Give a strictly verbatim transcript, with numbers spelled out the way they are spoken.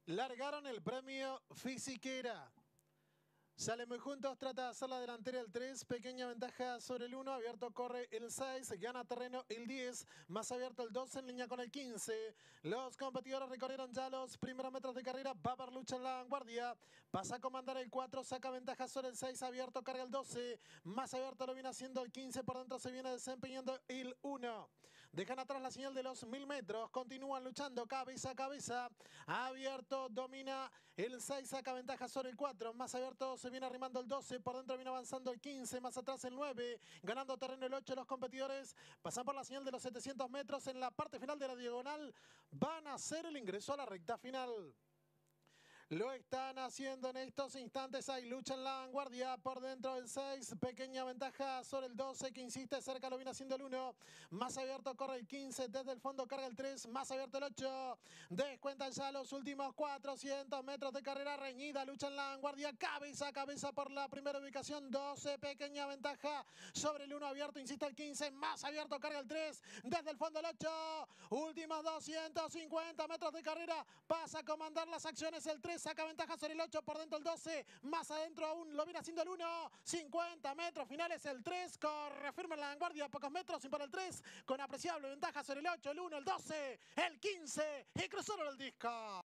Largaron el premio Fisiquera. Sale muy juntos, trata de hacer la delantera el tres, pequeña ventaja sobre el uno, abierto corre el seis, gana terreno el diez, más abierto el doce en línea con el quince. Los competidores recorrieron ya los primeros metros de carrera, va por lucha en la vanguardia, pasa a comandar el cuatro, saca ventaja sobre el seis, abierto carga el doce, más abierto lo viene haciendo el quince, por dentro se viene desempeñando el uno. Dejan atrás la señal de los mil metros, continúan luchando cabeza a cabeza, abierto domina el seis, saca ventaja sobre el cuatro, más abierto se viene arrimando el doce, por dentro viene avanzando el quince, más atrás el nueve, ganando terreno el ocho. Los competidores pasan por la señal de los setecientos metros. En la parte final de la diagonal van a hacer el ingreso a la recta final. Lo están haciendo en estos instantes. Hay lucha en la vanguardia. Por dentro el seis. Pequeña ventaja sobre el doce que insiste cerca. Lo viene haciendo el uno. Más abierto corre el quince. Desde el fondo carga el tres. Más abierto el ocho. Descuentan ya los últimos cuatrocientos metros de carrera reñida. Lucha en la vanguardia. Cabeza a cabeza por la primera ubicación. doce. Pequeña ventaja sobre el uno. Abierto. Insiste el quince. Más abierto carga el tres. Desde el fondo el ocho. Últimos doscientos cincuenta metros de carrera. Pasa a comandar las acciones el tres. Saca ventaja sobre el ocho, por dentro el doce, más adentro aún lo viene haciendo el uno, cincuenta metros finales el tres, corre firme en la vanguardia, pocos metros sin para el tres, con apreciable ventaja sobre el ocho, el uno, el doce, el quince y cruzaron el disco.